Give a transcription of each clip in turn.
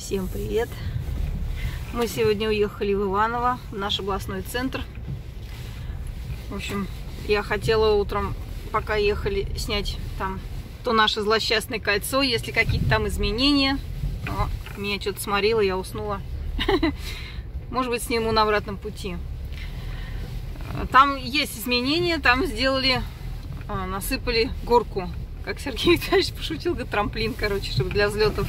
Всем привет! Мы сегодня уехали в Иваново, в наш областной центр. В общем, я хотела утром, пока ехали, снять там то наше злосчастное кольцо, если какие-то там изменения. Но меня что-то сморило, я уснула. Может быть, сниму на обратном пути. Там есть изменения, там сделали, насыпали горку. Как Сергей Витальевич пошутил, говорит, трамплин, короче, чтобы для взлетов.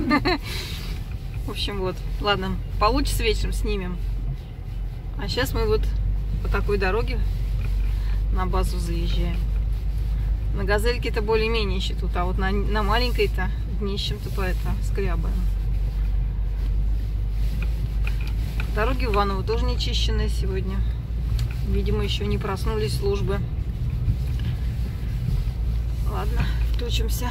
В общем, вот. Ладно, получится вечером, снимем. А сейчас мы вот по такой дороге на базу заезжаем. На газельке-то более-менее еще тут, а вот на маленькой-то днищем-то скрябаем. Дороги в Иваново тоже не чищенные сегодня. Видимо, еще не проснулись службы. Ладно, включимся.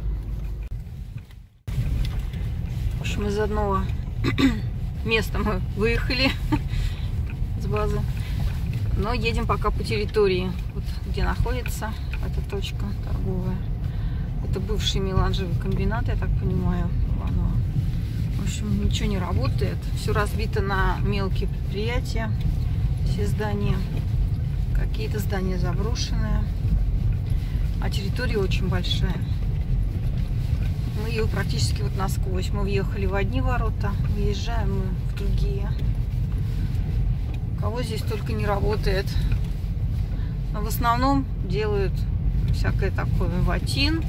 В общем, из одного места мы выехали с базы. Но едем пока по территории. Вот где находится эта точка торговая. Это бывший меланжевый комбинат, я так понимаю, Иваново. В общем, ничего не работает. Все разбито на мелкие предприятия. Все здания. Какие-то здания заброшенные. А территория очень большая. Мы ее практически вот насквозь. Мы въехали в одни ворота, выезжаем мы в другие. Кого здесь только не работает. Но в основном делают всякое такое ватин,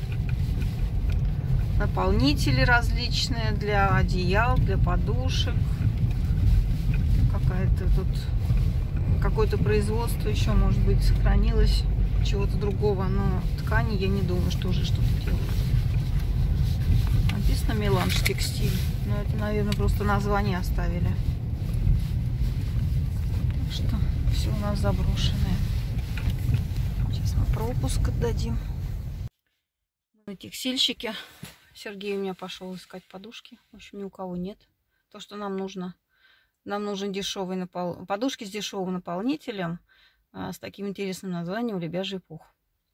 наполнители различные для одеял, для подушек. Какая-то тут какое-то производство еще, может быть, сохранилось чего-то другого, но ткани я не думаю, что уже что-то делают. Написано Меланж текстиль, но это, наверное, просто название оставили. Так что все у нас заброшенное. Сейчас мы пропуск отдадим. Мы на текстильщике. Сергей у меня пошел искать подушки. В общем, ни у кого нет. То, что нам нужно. Нам нужен дешевый подушки с дешевым наполнителем, с таким интересным названием «Лебяжий пух».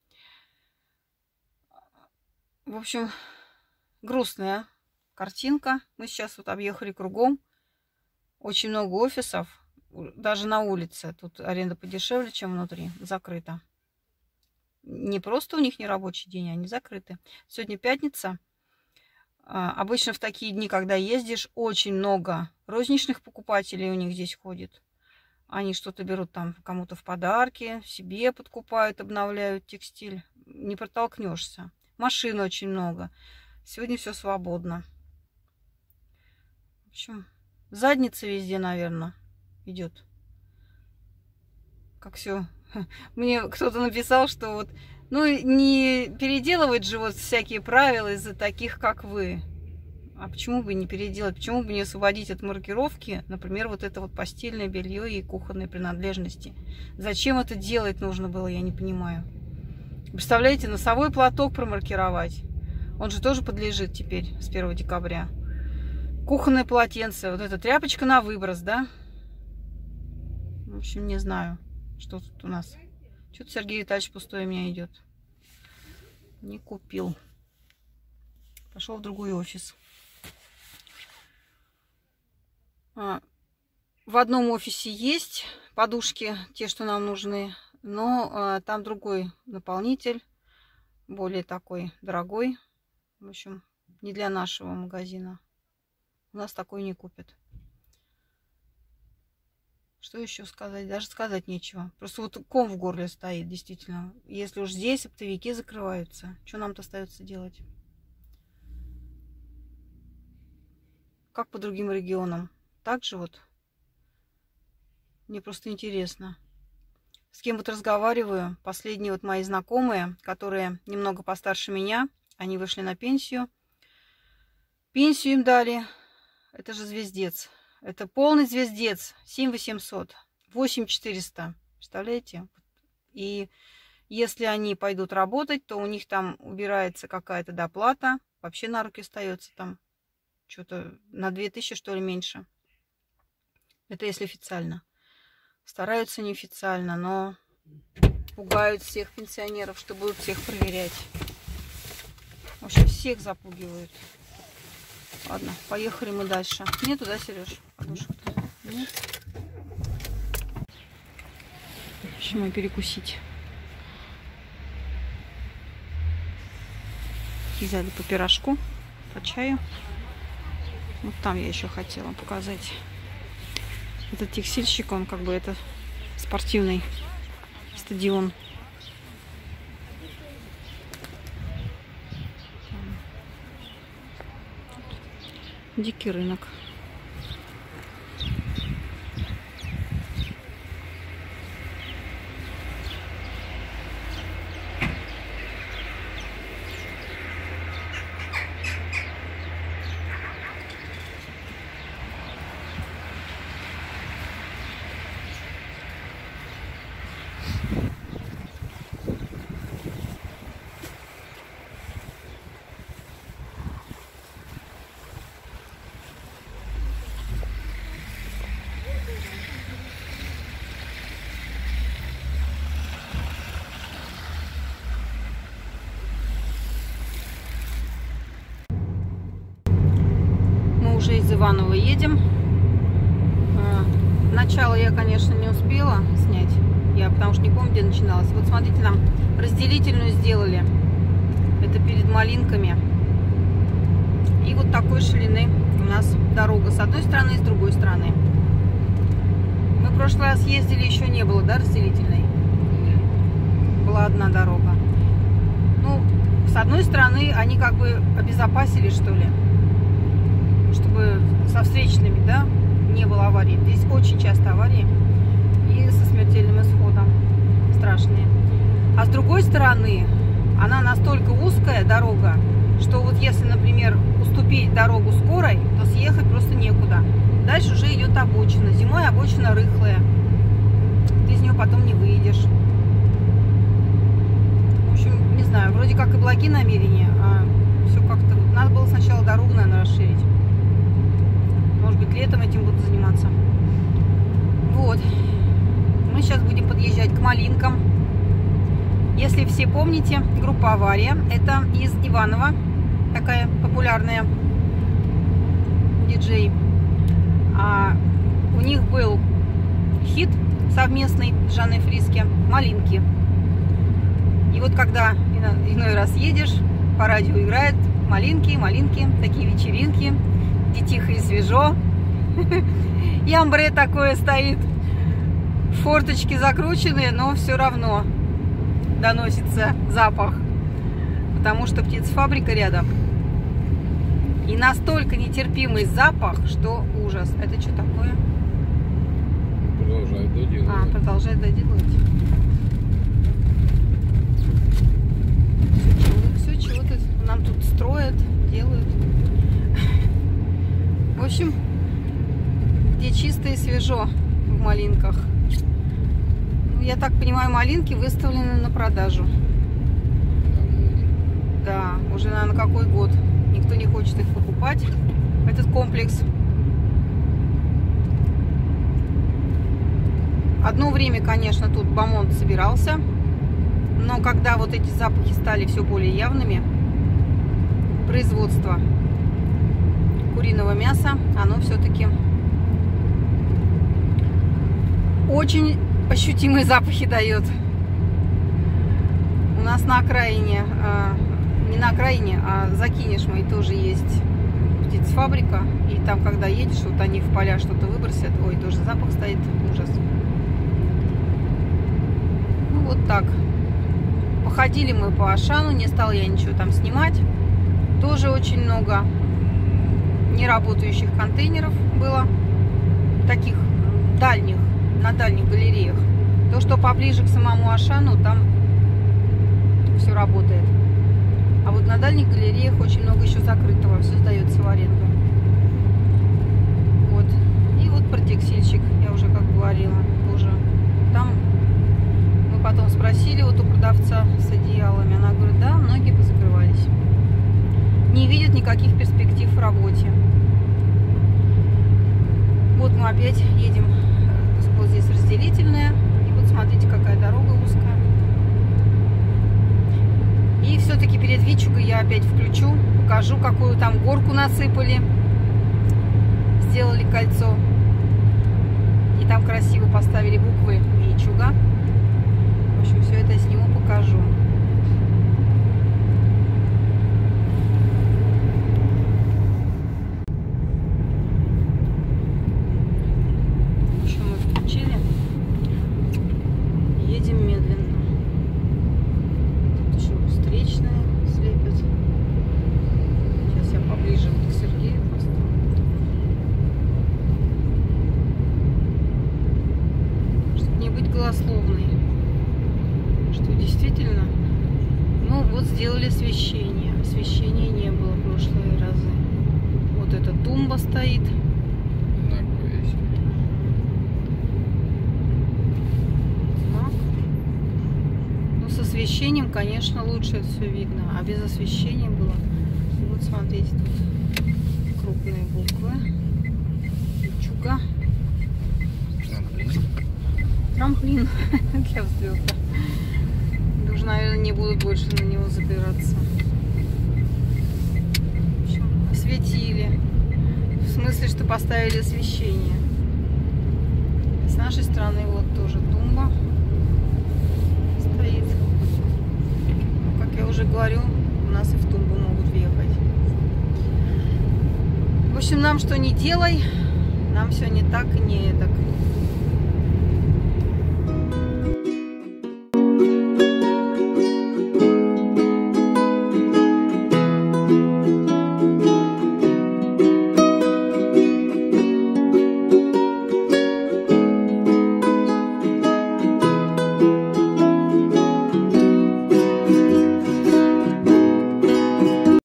В общем, грустная картинка. Мы сейчас вот объехали кругом. Очень много офисов. Даже на улице. Тут аренда подешевле, чем внутри. Закрыта. Не просто у них не рабочий день, они закрыты. Сегодня пятница. Обычно в такие дни, когда ездишь, очень много розничных покупателей у них здесь ходит. Они что-то берут там кому-то в подарки, себе подкупают, обновляют текстиль. Не протолкнешься. Машин очень много. Сегодня все свободно. В общем, задница везде, наверное, идет. Как все. Мне кто-то написал, что вот, ну, не переделывать же вот всякие правила из-за таких, как вы. А почему бы не переделать? Почему бы не освободить от маркировки, например, вот это вот постельное белье и кухонные принадлежности? Зачем это делать нужно было, я не понимаю. Представляете, носовой платок промаркировать. Он же тоже подлежит теперь с 1 декабря. Кухонное полотенце. Вот эта тряпочка на выброс, да? В общем, не знаю, что тут у нас. Что-то Сергей Витальевич пустой у меня идет. Не купил. Пошел в другой офис. В одном офисе есть подушки, те, что нам нужны, но там другой наполнитель, более такой дорогой. В общем, не для нашего магазина. У нас такой не купят. Что еще сказать? Даже сказать нечего. Просто вот ком в горле стоит, действительно. Если уж здесь оптовики закрываются, что нам-то остается делать? Как по другим регионам? Так же вот. Мне просто интересно. С кем вот разговариваю. Последние вот мои знакомые, которые немного постарше меня, они вышли на пенсию. Пенсию им дали. Это же звездец. Это полный звездец. 7800. 8400. Представляете? И если они пойдут работать, то у них там убирается какая-то доплата. Вообще на руки остается там что-то на 2000, что ли, меньше. Это если официально. Стараются неофициально, но пугают всех пенсионеров, что будут всех проверять. В общем, всех запугивают. Ладно, поехали мы дальше. Нету, да, Сереж? Подушек? Нет. Сейчас мы перекусить. Взяли по пирожку, по чаю. Вот там я еще хотела показать. Этот текстильщик, он как бы это спортивный стадион. Дикий рынок. Уже из Иваново едем. Начало я, конечно, не успела снять. Я потому что не помню, где начиналось. Вот смотрите, нам разделительную сделали. Это перед Малинками. И вот такой ширины у нас дорога с одной стороны и с другой стороны. Мы в прошлый раз ездили, еще не было, да, разделительной? Была одна дорога. Ну, с одной стороны, они как бы обезопасили, что ли, чтобы со встречными, да, не было аварий. Здесь очень часто аварии и со смертельным исходом страшные. А с другой стороны, она настолько узкая дорога, что вот если, например, уступить дорогу скорой, то съехать просто некуда. Дальше уже идет обочина. Зимой обочина рыхлая. Ты из нее потом не выйдешь. В общем, не знаю, вроде как и благие намерения, а все как-то... Надо было сначала дорогу, наверное, расширить. Может быть, летом этим будут заниматься. Вот. Мы сейчас будем подъезжать к Малинкам. Если все помните, группа «Авария». Это из Иванова. Такая популярная диджей. У них был хит совместный с Жанной Фриске «Малинки». И вот когда иной раз едешь, по радио играет «Малинки, малинки», такие вечеринки, где тихо и свежо. И амбре такое стоит. Форточки закрученные, но все равно доносится запах. Потому что птицефабрика рядом. И настолько нетерпимый запах, что ужас. Это что такое? Продолжает доделывать. Продолжает доделывать. Все чего-то нам тут строят, делают. В общем, где чисто и свежо в Малинках. Ну, я так понимаю, Малинки выставлены на продажу. Да, уже, наверное, какой год. Никто не хочет их покупать, этот комплекс. Одно время, конечно, тут бомонд собирался. Но когда вот эти запахи стали все более явными, производство куриного мяса, оно все-таки очень ощутимые запахи дает. У нас на окраине, не на окраине, а за Кинешмой тоже есть птицефабрика. И там, когда едешь, вот они в поля что-то выбросят. Ой, тоже запах стоит, ужас. Ну вот так. Походили мы по Ашану, не стала я ничего там снимать. Тоже очень много неработающих контейнеров было. Таких дальних, на дальних галереях. То, что поближе к самому Ашану, там все работает. А вот на дальних галереях очень много еще закрытого. Все сдается в аренду. Вот. И вот про текстильщик, я уже как говорила, тоже. Там мы потом спросили вот у продавца с одеялами. Она говорит, да, многие позакрывались. Не видят никаких перспектив в работе. Вот мы опять едем. Вот здесь разделительная. И вот смотрите, какая дорога узкая. И все-таки перед Вичугой я опять включу. Покажу, какую там горку насыпали. сделали кольцо. И там красиво поставили буквы Вичуга. В общем, все это сниму, покажу. В общем, мы включили. Едем медленно. Тут еще встречные слепят. Сейчас я поближе к Сергею поставлю. Чтобы не быть голословной. Что действительно, ну вот сделали освещение. Освещения не было в прошлые разы. Вот эта тумба стоит. Знак. Ну с освещением, конечно, лучше это все видно. А без освещения было. Вот смотрите, тут крупные буквы. Вичуга. Трамплин для взлета. Уже, наверное, не будут больше на него забираться. В общем, осветили. В смысле, что поставили освещение. С нашей стороны вот тоже тумба стоит. Как я уже говорю, у нас и в тумбу могут въехать. В общем, нам что не делай, нам все не так и не так.